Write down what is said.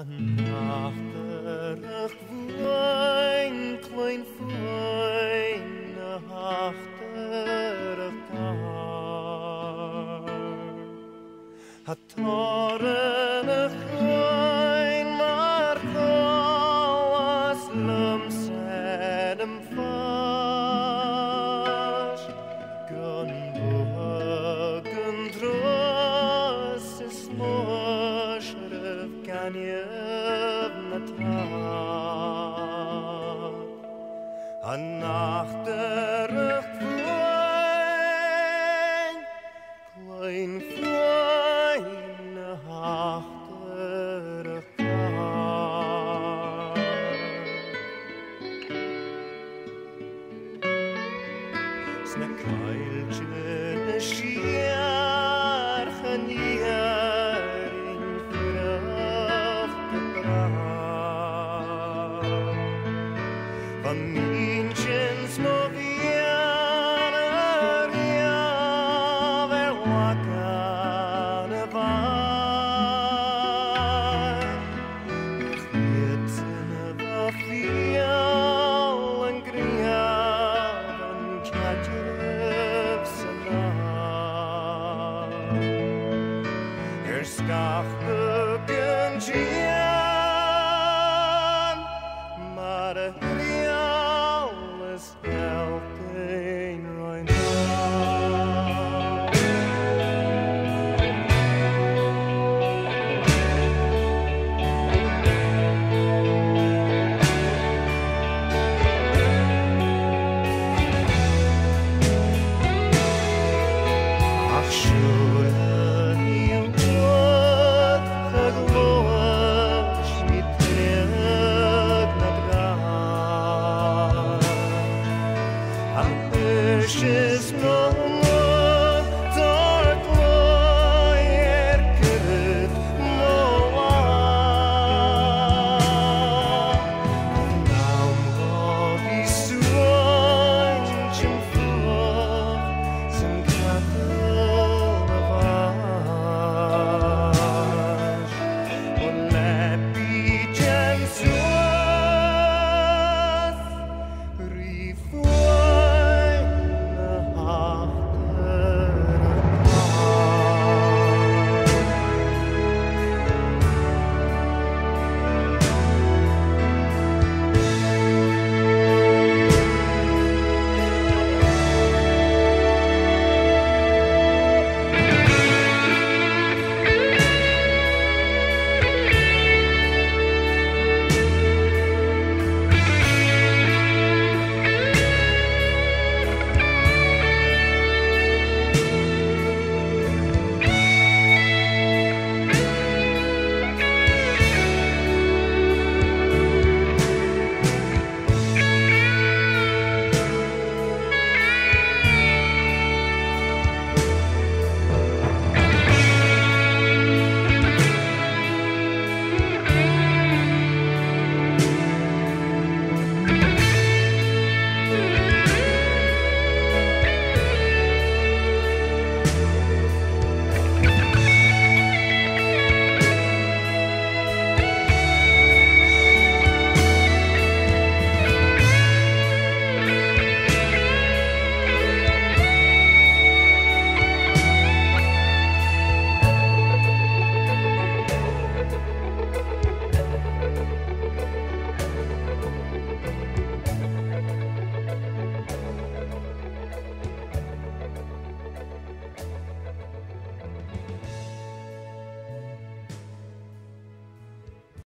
Nachterig woon klein foin achterig daar. Het torenig groen maar was lums en hem vast. Gun bogen dros is moschrif kan je Een nachterig woon, klein foin achterig daar. Sna keiltje ne schiarchen hier in vrucht gebracht. Van Münchens Movianer, ja, wer wakane war. Jetzt in der Fialen Griaven, Katjevsena. Skach buggen